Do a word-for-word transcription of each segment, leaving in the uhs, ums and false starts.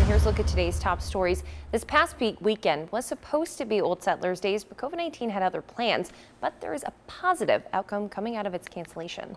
here's a look at today's top stories. This past week weekend was supposed to be Old Settlers Days, but COVID nineteen had other plans. But there is a positive outcome coming out of its cancellation.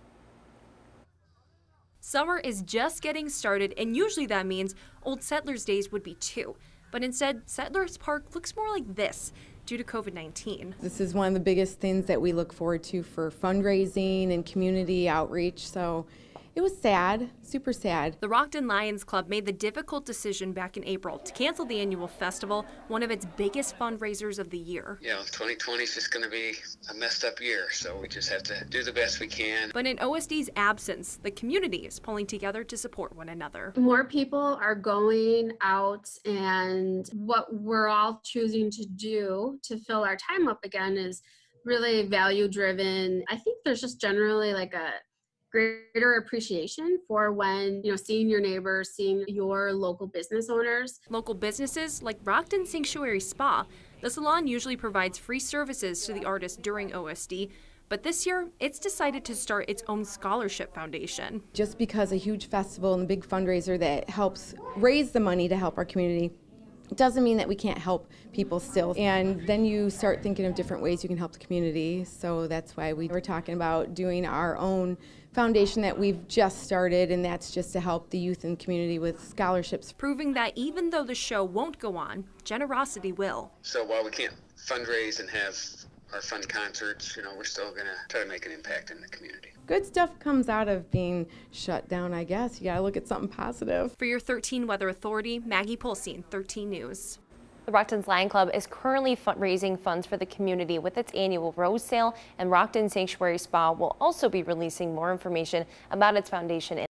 Summer is just getting started, and usually that means Old Settlers Days would be too. But instead, Settlers Park looks more like this due to COVID nineteen. This is one of the biggest things that we look forward to for fundraising and community outreach, so it was sad, super sad. The Rockton Lions Club made the difficult decision back in April to cancel the annual festival, one of its biggest fundraisers of the year. You know, twenty twenty is just going to be a messed up year, so we just have to do the best we can. But in O S D's absence, the community is pulling together to support one another. More people are going out, and what we're all choosing to do to fill our time up again is really value driven. I think there's just generally like a greater appreciation for when, you know, seeing your neighbors, seeing your local business owners. Local businesses like Rockton Sanctuary Spa. The salon usually provides free services to the artists during O S D, but this year it's decided to start its own scholarship foundation. Just because a huge festival and a big fundraiser that helps raise the money to help our community doesn't mean that we can't help people still. And then you start thinking of different ways you can help the community. So that's why we were talking about doing our own foundation that we've just started, and that's just to help the youth and community with scholarships. Proving that even though the show won't go on, generosity will. So while we can't fundraise and have our fun concerts, you know, we're still going to try to make an impact in the community. Good stuff comes out of being shut down, I guess. You got to look at something positive. For your thirteen Weather Authority, Maggie Polsine, thirteen News. The Rockton's Lion Club is currently fundraising funds for the community with its annual rose sale, and Rockton Sanctuary Spa will also be releasing more information about its foundation.